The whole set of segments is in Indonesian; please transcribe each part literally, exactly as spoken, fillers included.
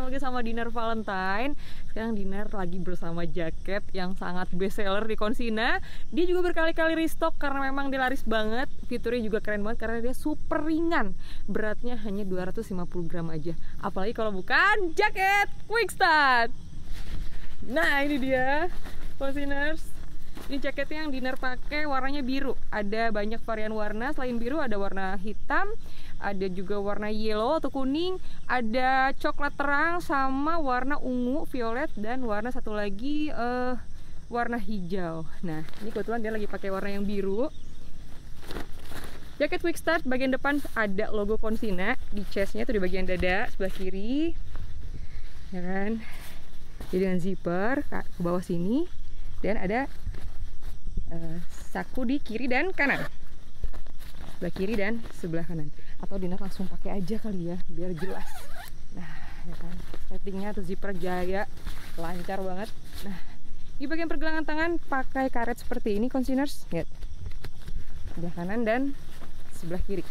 lagi sama Dinar Valentine. Sekarang Dinar lagi bersama jaket yang sangat best seller di Konsina. Dia juga berkali-kali restock karena memang dia laris banget. Fiturnya juga keren banget karena dia super ringan. Beratnya hanya dua ratus lima puluh gram aja. Apalagi kalau bukan jaket Quick Start. Nah, ini dia Konsiners. Ini jaketnya yang Dinar pakai warnanya biru. Ada banyak varian warna. Selain biru ada warna hitam, ada juga warna yellow atau kuning, ada coklat terang sama warna ungu, violet, dan warna satu lagi uh, warna hijau. Nah, ini kebetulan dia lagi pakai warna yang biru. Jaket Quick Start bagian depan ada logo Konsina, di chestnya tuh di bagian dada sebelah kiri, ya kan? Jadi dengan zipper ke bawah sini, dan ada uh, saku di kiri dan kanan, sebelah kiri dan sebelah kanan. Atau Dinar langsung pakai aja kali ya, biar jelas. Nah, ya kan, settingnya atau zipper jaya, lancar banget. Nah, di bagian pergelangan tangan pakai karet seperti ini Konsiners, lihat, sebelah kanan dan sebelah kiri.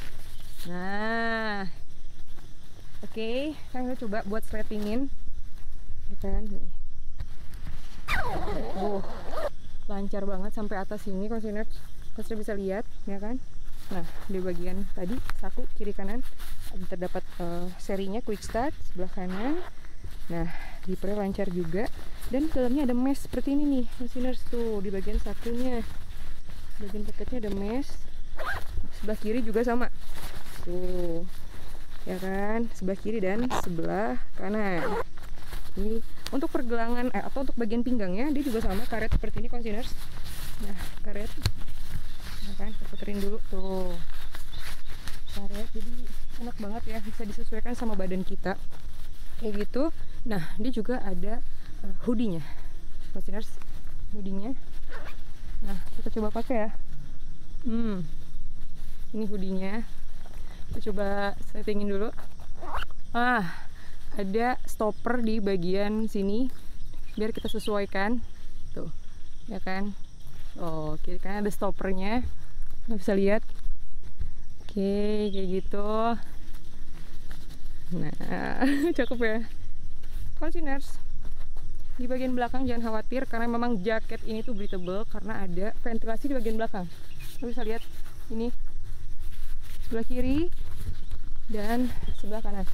Nah, oke, okay, sekarang kita coba buat sletingin, ya kan? Oh, lancar banget sampai atas sini Konsiners. Kalian bisa lihat, ya kan? Nah, di bagian tadi saku kiri kanan terdapat uh, serinya Quick Start sebelah kanan. Nah, zippernya lancar juga, dan dalamnya ada mesh seperti ini nih Konsiners, tuh di bagian sakunya. Bagian jaketnya ada mesh. Sebelah kiri juga sama, tuh, ya kan, sebelah kiri dan sebelah kanan. Ini untuk pergelangan eh, atau untuk bagian pinggangnya dia juga sama, karet seperti ini Konsiners. Nah, karet, ya kan, kita puterin dulu tuh, karet, jadi enak banget ya, bisa disesuaikan sama badan kita kayak gitu. Nah, dia juga ada uh, hoodie-nya Konsiners, hoodie-nya. Nah, kita coba pakai ya. Hmm, ini hoodie-nya. Kita coba settingin dulu. Ah, ada stopper di bagian sini biar kita sesuaikan. Tuh, ya kan? Oh, kiri kan ada stoppernya. Nggak bisa lihat. Oke, kayak gitu. Nah, cakep ya. Konsiners. Di bagian belakang jangan khawatir karena memang jaket ini tuh breathable karena ada ventilasi di bagian belakang. Kalian bisa lihat ini sebelah kiri dan sebelah kanan.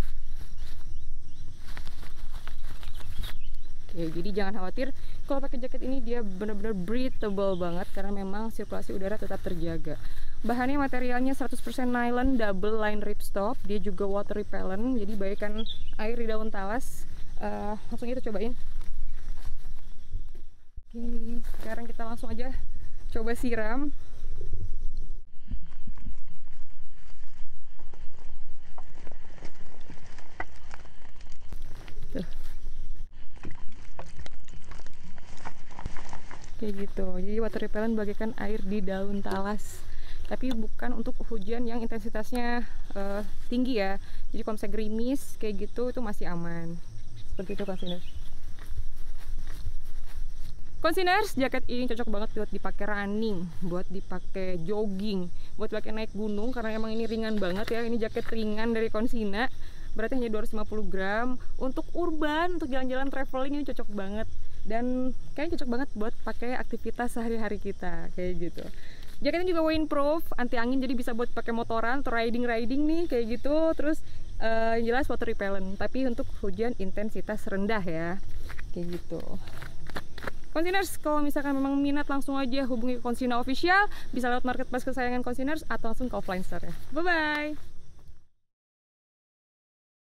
Oke, jadi jangan khawatir kalau pakai jaket ini, dia benar-benar breathable banget karena memang sirkulasi udara tetap terjaga. Bahannya materialnya seratus persen nylon double line ripstop, dia juga water repellent, jadi baikkan air di daun talas. Uh, langsung kita cobain. Oke, sekarang kita langsung aja coba siram. Tuh. Kayak gitu, jadi water repellent bagaikan air di daun talas, tapi bukan untuk hujan yang intensitasnya uh, tinggi ya. Jadi kalau misalnya gerimis kayak gitu itu masih aman. Seperti itu Konsiners. Konsiners, jaket ini cocok banget buat dipakai running, buat dipakai jogging, buat dipakai naik gunung karena emang ini ringan banget ya. Ini jaket ringan dari Konsina, berarti hanya dua ratus lima puluh gram. Untuk urban, untuk jalan-jalan traveling ini cocok banget. Dan kayaknya cocok banget buat pakai aktivitas sehari-hari kita kayak gitu. Jaketnya juga windproof, anti angin, jadi bisa buat pakai motoran atau riding-riding nih kayak gitu. Terus uh, jelas water repellent, tapi untuk hujan intensitas rendah ya, kayak gitu. Konsiners, kalau misalkan memang minat langsung aja hubungi Konsina Official, bisa lewat marketplace kesayangan Konsiners atau langsung ke offline store ya. Bye bye.